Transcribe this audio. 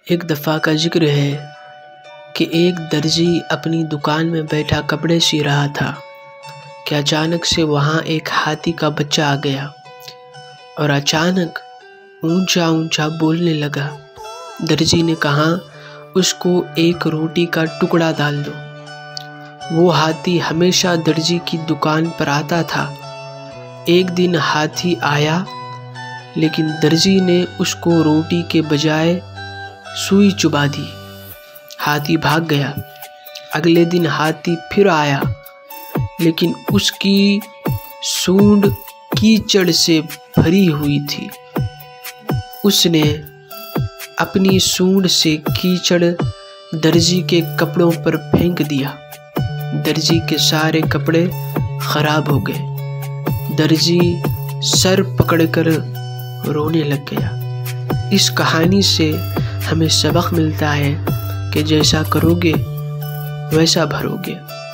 एक दफ़ा का जिक्र है कि एक दर्जी अपनी दुकान में बैठा कपड़े सी रहा था कि अचानक से वहाँ एक हाथी का बच्चा आ गया और अचानक ऊंचा ऊंचा बोलने लगा। दर्जी ने कहा, उसको एक रोटी का टुकड़ा डाल दो। वो हाथी हमेशा दर्जी की दुकान पर आता था। एक दिन हाथी आया, लेकिन दर्जी ने उसको रोटी के बजाय सुई चुबा दी। हाथी भाग गया। अगले दिन हाथी फिर आया, लेकिन उसकी सूंड कीचड़ से भरी हुई थी। उसने अपनी सूंड से कीचड़ दर्जी के कपड़ों पर फेंक दिया। दर्जी के सारे कपड़े खराब हो गए। दर्जी सर पकड़कर रोने लग गया। इस कहानी से हमें सबक मिलता है कि जैसा करोगे वैसा भरोगे।